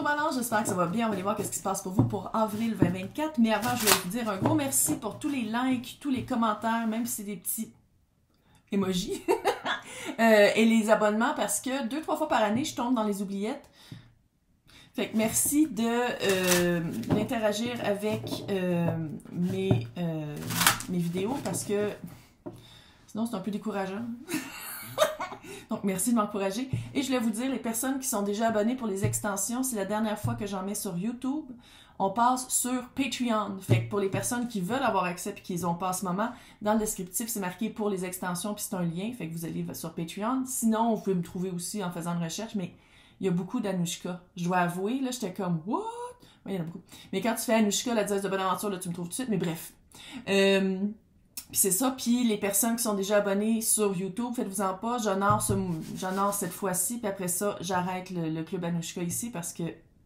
Bonjour Balance, j'espère que ça va bien. On va aller voir ce qui se passe pour vous pour avril 2024. Mais avant, je vais vous dire un gros merci pour tous les likes, tous les commentaires, même si c'est des petits emojis, et les abonnements, parce que 2-3 fois par année, je tombe dans les oubliettes. Fait que merci d'interagir avec mes vidéos, parce que sinon c'est un peu décourageant. Donc, merci de m'encourager. Et je voulais vous dire, les personnes qui sont déjà abonnées pour les extensions, c'est la dernière fois que j'en mets sur YouTube. On passe sur Patreon. Fait que pour les personnes qui veulent avoir accès et qui ont pas en ce moment, dans le descriptif, c'est marqué pour les extensions puis c'est un lien. Fait que vous allez sur Patreon. Sinon, vous pouvez me trouver aussi en faisant une recherche, mais il y a beaucoup d'Anushka. Je dois avouer, là, j'étais comme, what? Oui, il y en a beaucoup. Mais quand tu fais Anushka, la dièse de bonne aventure, là, tu me trouves tout de suite. Mais bref. Puis c'est ça, puis les personnes qui sont déjà abonnées sur YouTube, faites-vous-en pas, j'honore cette fois-ci, puis après ça, j'arrête le club Anushka ici parce que...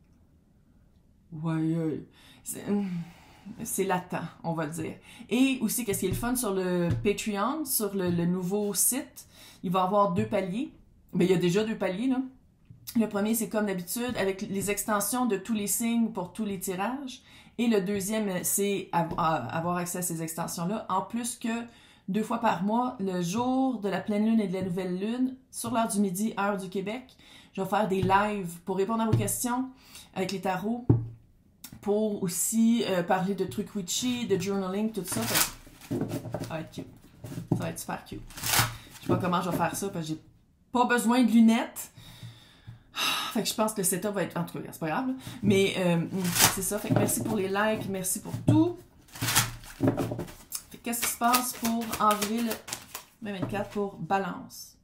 Ouais, c'est latent, on va dire. Et aussi, qu'est-ce qui est le fun sur le Patreon, sur le nouveau site, il va y avoir 2 paliers. Ben, il y a déjà 2 paliers, là. Le premier, c'est comme d'habitude, avec les extensions de tous les signes pour tous les tirages. Et le deuxième, c'est avoir accès à ces extensions-là. En plus que 2 fois par mois, le jour de la pleine lune et de la nouvelle lune, sur l'heure du midi, heure du Québec, je vais faire des lives pour répondre à vos questions avec les tarots, pour aussi parler de trucs witchy, de journaling, tout ça. Ça va être cute. Ça va être super cute. Je sais pas comment je vais faire ça, parce que j'ai pas besoin de lunettes. Fait que je pense que le setup va être... En tout cas, c'est pas grave. Là. Mais c'est ça. Fait que merci pour les likes. Merci pour tout. Fait qu'est-ce qui se passe pour avril 2024 pour Balance?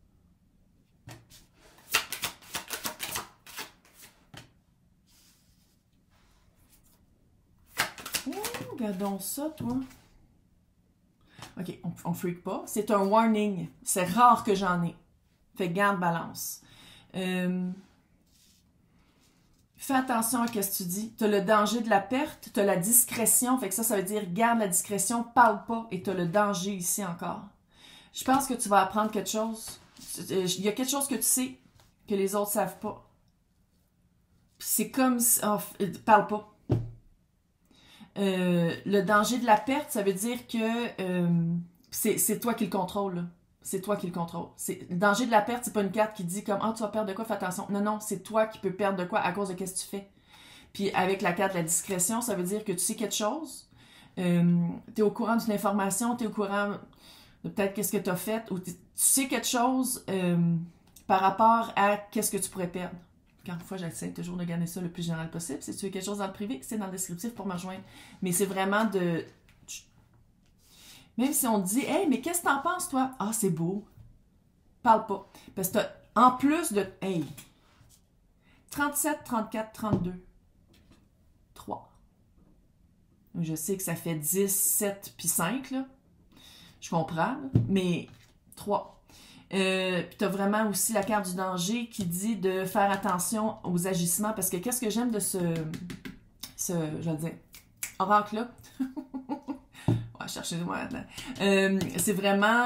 Regardons ça, toi. OK, on freak pas. C'est un warning. C'est rare que j'en ai. Fait que garde Balance. Fais attention à ce que tu dis. Tu as le danger de la perte, tu as la discrétion. Fait que ça veut dire garde la discrétion, parle pas et tu as le danger ici encore. Je pense que tu vas apprendre quelque chose. Il y a quelque chose que tu sais que les autres savent pas. C'est comme si... Oh, parle pas. Le danger de la perte, ça veut dire que c'est toi qui le contrôle, là. C'est toi qui le contrôle. Le danger de la perte, c'est pas une carte qui dit comme « Ah, tu vas perdre de quoi, fais attention. » Non, non, c'est toi qui peux perdre de quoi à cause de qu'est-ce que tu fais. Puis avec la carte de la discrétion, ça veut dire que tu sais quelque chose, tu es au courant d'une information, tu es au courant de peut-être qu'est-ce que tu as fait, ou tu sais quelque chose par rapport à qu'est-ce que tu pourrais perdre. Encore une fois, j'essaie toujours de garder ça le plus général possible. Si tu veux quelque chose dans le privé, c'est dans le descriptif pour me rejoindre. Mais c'est vraiment de... Même si on te dit « Hey, mais qu'est-ce que t'en penses, toi? » Ah, c'est beau. Parle pas. Parce que en plus de... Hey! 37, 34, 32. 3. Je sais que ça fait 10, 7 puis 5, là. Je comprends, là. Mais 3. Puis t'as vraiment aussi la carte du danger qui dit de faire attention aux agissements. Parce que qu'est-ce que j'aime de je vais dire, oracle-là? Cherchez-moi là. C'est vraiment...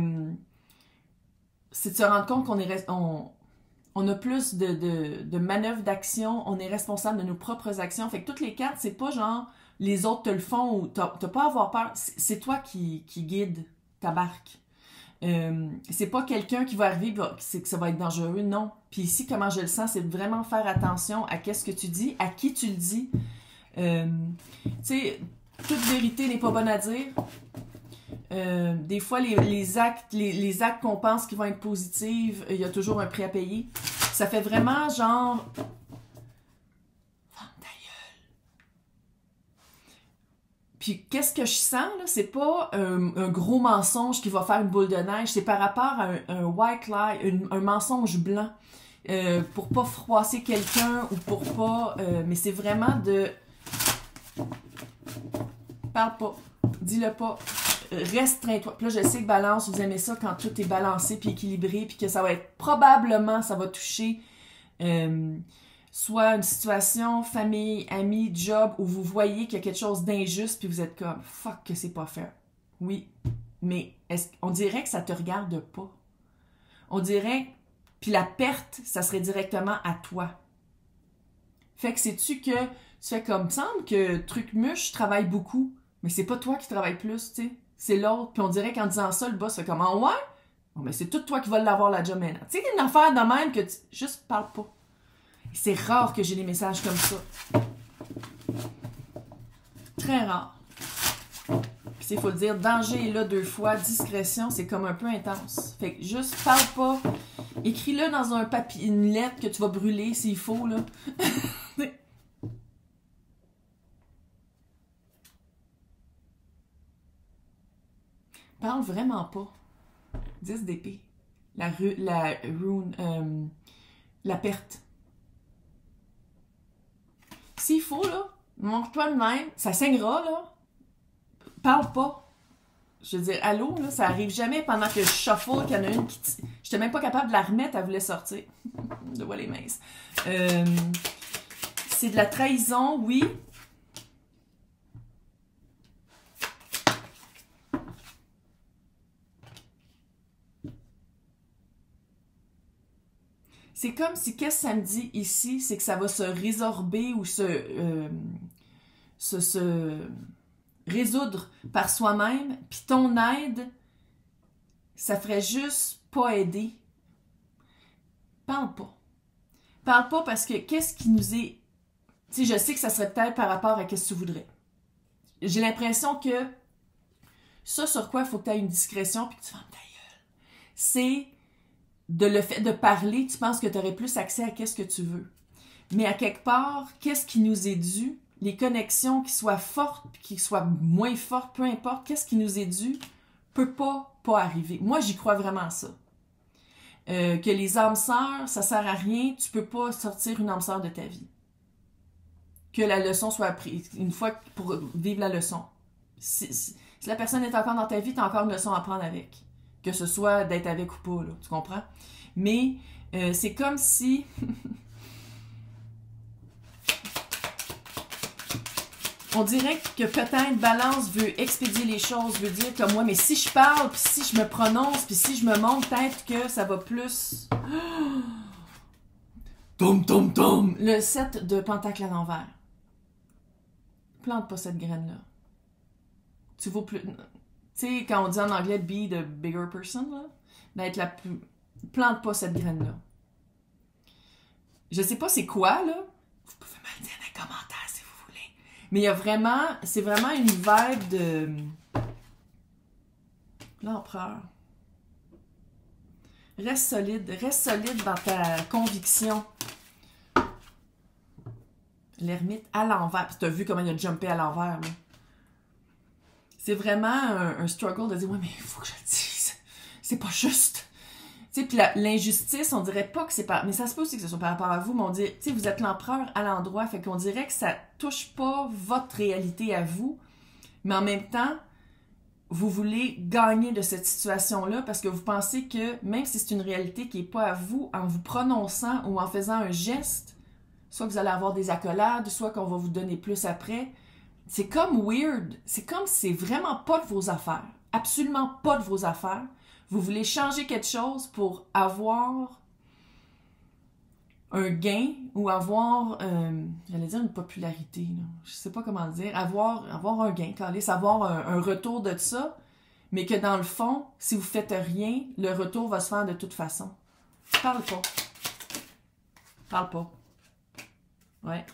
c'est de se rendre compte on a plus de manœuvres d'action, on est responsable de nos propres actions. Fait que toutes les cartes, c'est pas genre les autres te le font ou t'as pas à avoir peur. C'est toi qui guide ta barque. C'est pas quelqu'un qui va arriver que ça va être dangereux, non. Puis ici, comment je le sens, c'est de vraiment faire attention à qu'est-ce que tu dis, à qui tu le dis. Tu sais... Toute vérité n'est pas bonne à dire. Des fois, les actes qu'on pense qui vont être positifs, il y a toujours un prix à payer. Ça fait vraiment genre... Ferme ta gueule. Puis, qu'est-ce que je sens, là? C'est pas un gros mensonge qui va faire une boule de neige. C'est par rapport à un white lie, un mensonge blanc. Pour pas froisser quelqu'un ou pour pas... mais c'est vraiment de... Parle pas, dis-le pas, restreins-toi. Puis là, je sais que Balance, vous aimez ça quand tout est balancé puis équilibré, puis que ça va être probablement, ça va toucher soit une situation, famille, amis, job, où vous voyez qu'il y a quelque chose d'injuste, puis vous êtes comme « fuck que c'est pas fait ». Oui, mais on dirait que ça te regarde pas. On dirait, puis la perte, ça serait directement à toi. Fait que sais-tu que tu fais comme, semble que truc muche travaille beaucoup, mais c'est pas toi qui travaille plus, tu sais. C'est l'autre. Puis on dirait qu'en disant ça, le boss fait comme, ah ouais? Bon, ben c'est tout toi qui vas l'avoir la job maintenant. Tu sais, une affaire de même que tu... Juste parle pas. C'est rare que j'ai des messages comme ça. Très rare. Puis il faut le dire, danger est là 2 fois, discrétion, c'est comme un peu intense. Fait que juste parle pas. Écris-le dans un papier, une lettre que tu vas brûler s'il faut, là. Parle vraiment pas. 10 d'épée. La rune, la perte. S'il faut, là, montre-toi de même, ça saignera, là. Parle pas. Je veux dire, allô, là, ça arrive jamais pendant que je shuffle qu'il y en a une qui... J'étais même pas capable de la remettre, elle voulait sortir. De voir les minces. C'est de la trahison, oui. C'est comme si, qu'est-ce que ça me dit ici, c'est que ça va se résorber ou se résoudre par soi-même, puis ton aide, ça ferait juste pas aider. Parle pas. Parle pas parce que qu'est-ce qui nous est... Tu sais, je sais que ça serait peut-être par rapport à qu'est-ce que tu voudrais. J'ai l'impression que ça sur quoi il faut que tu aies une discrétion puis que tu fermes ta gueule, c'est de le fait de parler, tu penses que tu aurais plus accès à qu'est-ce que tu veux. Mais à quelque part, qu'est-ce qui nous est dû? Les connexions qui soient fortes puis qui soient moins fortes, peu importe, qu'est-ce qui nous est dû peut pas arriver. Moi, j'y crois vraiment à ça. Que les âmes sœurs, ça sert à rien, tu peux pas sortir une âme sœur de ta vie. Que la leçon soit apprise, une fois pour vivre la leçon. Si la personne est encore dans ta vie, tu as encore une leçon à prendre avec. Que ce soit d'être avec ou pas, là, tu comprends? Mais c'est comme si... On dirait que peut-être Balance veut expédier les choses, veut dire comme moi, mais si je parle, puis si je me prononce, puis si je me montre, peut-être que ça va plus... Tom, tom, tom! Le 7 de pentacle à l'envers. Plante pas cette graine-là. Tu vaux plus... Tu sais, quand on dit en anglais « be the bigger person », là, d'être la plus... Plante pas cette graine-là. Je sais pas c'est quoi, là. Vous pouvez me le dire dans les commentaires si vous voulez. Mais il y a vraiment... C'est vraiment une vibe de... L'empereur. Reste solide dans ta conviction. L'ermite à l'envers. Puis tu as vu comment il a jumpé à l'envers, là. C'est vraiment un struggle de dire « Ouais, mais il faut que je le dise. C'est pas juste. » Tu sais, puis l'injustice, on dirait pas que c'est pas... Mais ça se peut aussi que ce soit par rapport à vous, mais on dit, tu sais, vous êtes l'empereur à l'endroit, fait qu'on dirait que ça touche pas votre réalité à vous, mais en même temps, vous voulez gagner de cette situation-là parce que vous pensez que, même si c'est une réalité qui est pas à vous, en vous prononçant ou en faisant un geste, soit que vous allez avoir des accolades, soit qu'on va vous donner plus après, c'est comme weird. C'est comme si c'est vraiment pas de vos affaires. Absolument pas de vos affaires. Vous voulez changer quelque chose pour avoir un gain ou avoir, j'allais dire une popularité, là. Je sais pas comment dire, avoir un gain, avoir un retour de ça, mais que dans le fond, si vous faites rien, le retour va se faire de toute façon. Parle pas. Parle pas. Ouais.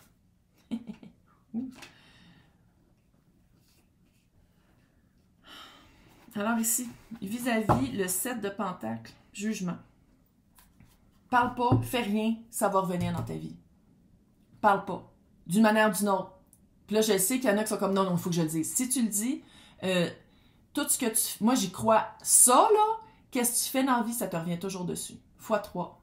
Alors ici, vis-à-vis le 7 de Pentacle, jugement. Parle pas, fais rien, ça va revenir dans ta vie. Parle pas. D'une manière ou d'une autre. Puis là, je sais qu'il y en a qui sont comme non, il faut que je le dise. Si tu le dis, tout ce que tu... Moi, j'y crois. Ça, là, qu'est-ce que tu fais dans la vie, ça te revient toujours dessus. Fois 3.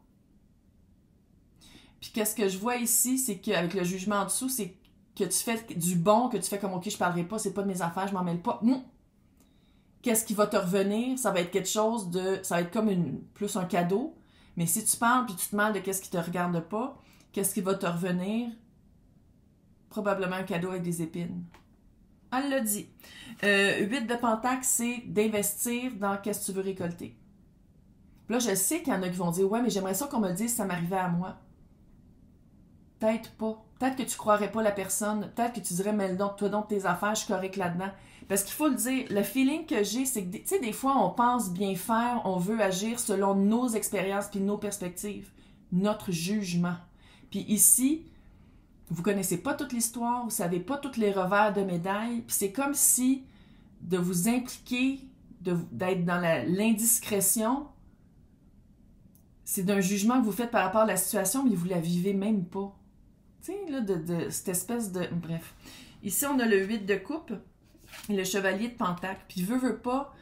Puis qu'est-ce que je vois ici, c'est qu'avec le jugement en dessous, c'est que tu fais du bon, que tu fais comme ok, je parlerai pas, c'est pas de mes affaires, je m'en mêle pas. Qu'est-ce qui va te revenir? Ça va être quelque chose de... Ça va être comme plus un cadeau. Mais si tu parles puis tu te mêles de qu'est-ce qui te regarde pas, qu'est-ce qui va te revenir? Probablement un cadeau avec des épines. Elle l'a dit. 8 de Pentacle, c'est d'investir dans qu'est-ce que tu veux récolter. Puis là, je sais qu'il y en a qui vont dire « Ouais, mais j'aimerais ça qu'on me le dise si ça m'arrivait à moi. » Peut-être pas. Peut-être que tu croirais pas la personne, peut-être que tu dirais, mais donc, toi donc tes affaires, je suis correct là-dedans. Parce qu'il faut le dire, le feeling que j'ai, c'est que, tu sais, des fois, on pense bien faire, on veut agir selon nos expériences puis nos perspectives, notre jugement. Puis ici, vous connaissez pas toute l'histoire, vous savez pas tous les revers de médaille, puis c'est comme si de vous impliquer, d'être dans l'indiscrétion, c'est d'un jugement que vous faites par rapport à la situation, mais vous la vivez même pas. Tu sais, là, de cette espèce de... Bref. Ici, on a le 8 de coupe et le chevalier de pentacle. Puis, veut pas...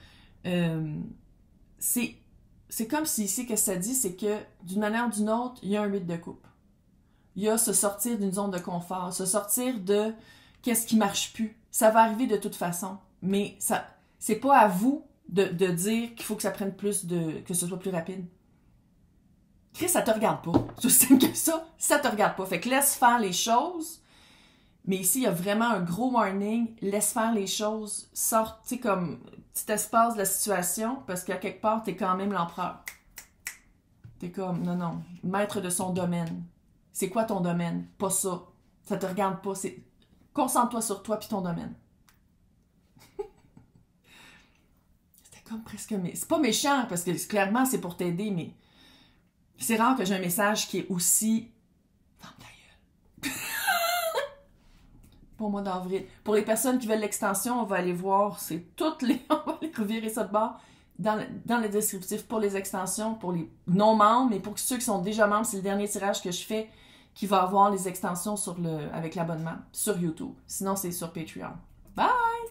c'est comme si ici, qu'est-ce que ça dit, c'est que d'une manière ou d'une autre, il y a un 8 de coupe. Il y a se sortir d'une zone de confort, se sortir de qu'est-ce qui marche plus. Ça va arriver de toute façon, mais ça, c'est pas à vous de dire qu'il faut que ça prenne plus que ce soit plus rapide. Chris, ça te regarde pas. C'est aussi simple que ça te regarde pas. Fait que laisse faire les choses, mais ici, il y a vraiment un gros warning. Laisse faire les choses. Sors, tu sais, comme petit espace de la situation, parce qu'à quelque part, t'es quand même l'empereur. T'es comme, non, maître de son domaine. C'est quoi ton domaine? Pas ça. Ça te regarde pas. Concentre-toi sur toi puis ton domaine. C'était comme presque... C'est pas méchant, parce que clairement, c'est pour t'aider, mais c'est rare que j'ai un message qui est aussi... Ferme ta gueule. Pour le mois d'avril. Pour les personnes qui veulent l'extension, on va aller voir, c'est toutes les... On va aller revirer ça de bord dans le descriptif pour les extensions, pour les non-membres, mais pour ceux qui sont déjà membres, c'est le dernier tirage que je fais qui va avoir les extensions avec l'abonnement sur YouTube. Sinon, c'est sur Patreon. Bye!